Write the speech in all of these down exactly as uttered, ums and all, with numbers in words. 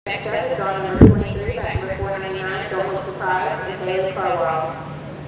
Next up is on number twenty-three, back number four ninety-nine, Don't Look Surprised, and Haley Carwile.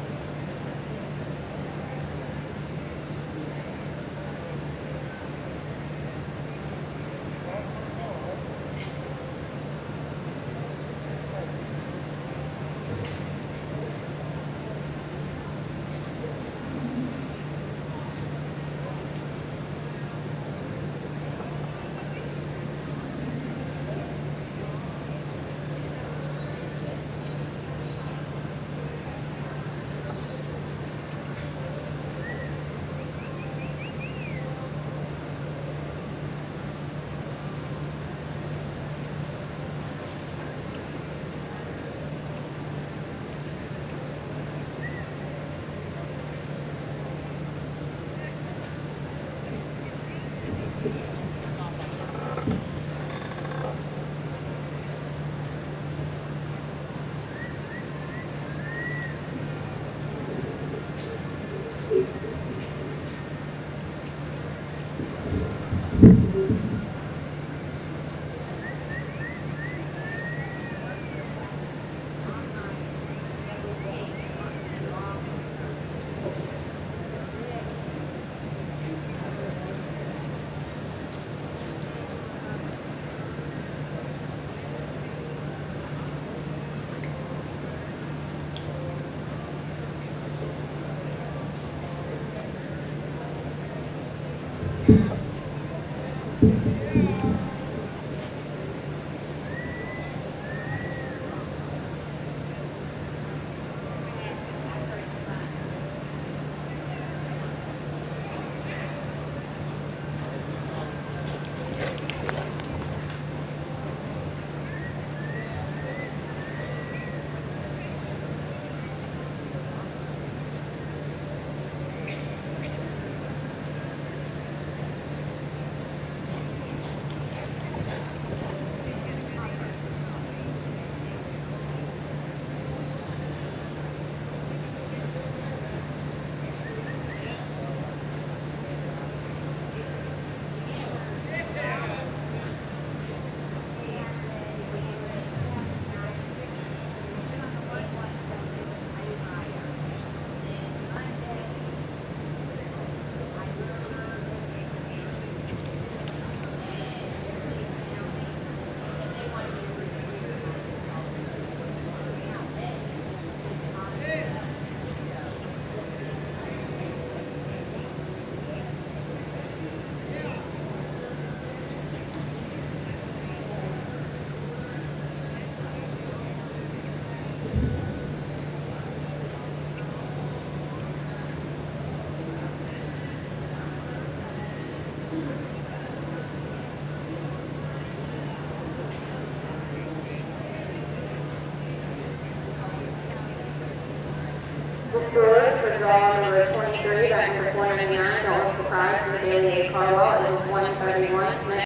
The score for draw number twenty-three, back number four ninety-nine, Don't Look Surprised, and Haley Carwile is one thirty-one.